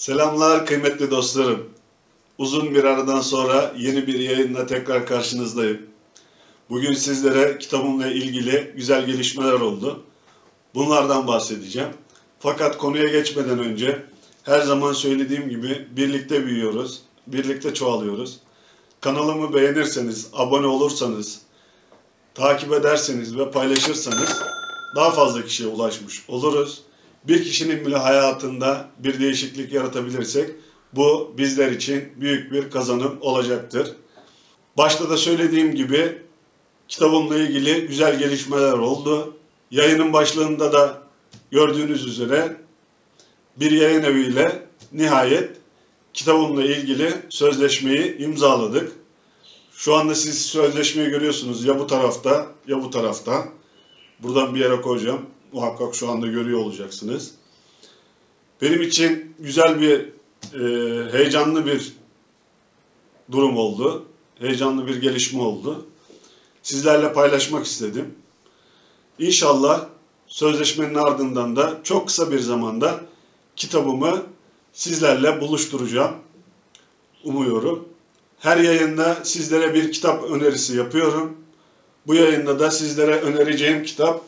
Selamlar kıymetli dostlarım. Uzun bir aradan sonra yeni bir yayınla tekrar karşınızdayım. Bugün sizlere kitabımla ilgili güzel gelişmeler oldu. Bunlardan bahsedeceğim. Fakat konuya geçmeden önce her zaman söylediğim gibi birlikte büyüyoruz, birlikte çoğalıyoruz. Kanalımı beğenirseniz, abone olursanız, takip ederseniz ve paylaşırsanız daha fazla kişiye ulaşmış oluruz. Bir kişinin bile hayatında bir değişiklik yaratabilirsek bu bizler için büyük bir kazanım olacaktır. Başta da söylediğim gibi kitabımla ilgili güzel gelişmeler oldu. Yayının başlığında da gördüğünüz üzere bir yayın eviyle nihayet kitabımla ilgili sözleşmeyi imzaladık. Şu anda siz sözleşmeyi görüyorsunuz ya bu tarafta ya bu tarafta. Buradan bir yere koyacağım. Muhakkak şu anda görüyor olacaksınız. Benim için güzel bir, heyecanlı bir durum oldu. Heyecanlı bir gelişme oldu. Sizlerle paylaşmak istedim. İnşallah sözleşmenin ardından da çok kısa bir zamanda kitabımı sizlerle buluşturacağım. Umuyorum. Her yayında sizlere bir kitap önerisi yapıyorum. Bu yayında da sizlere önereceğim kitap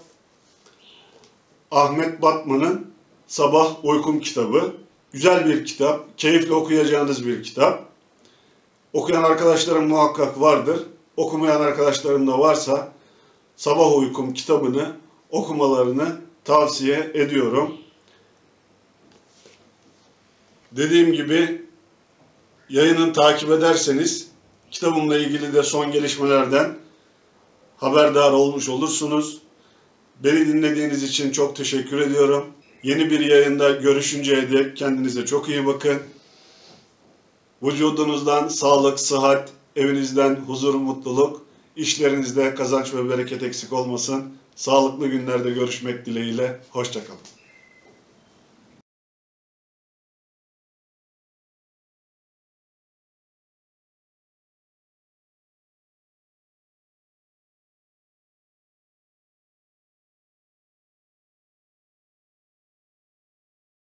Ahmet Batman'ın Sabah Uykum kitabı. Güzel bir kitap, keyifle okuyacağınız bir kitap. Okuyan arkadaşlarım muhakkak vardır. Okumayan arkadaşlarım da varsa Sabah Uykum kitabını okumalarını tavsiye ediyorum. Dediğim gibi yayını takip ederseniz kitabımla ilgili de son gelişmelerden haberdar olmuş olursunuz. Beni dinlediğiniz için çok teşekkür ediyorum. Yeni bir yayında görüşünceye dek kendinize çok iyi bakın. Vücudunuzdan sağlık, sıhhat, evinizden huzur, mutluluk, işlerinizde kazanç ve bereket eksik olmasın. Sağlıklı günlerde görüşmek dileğiyle. Hoşça kalın.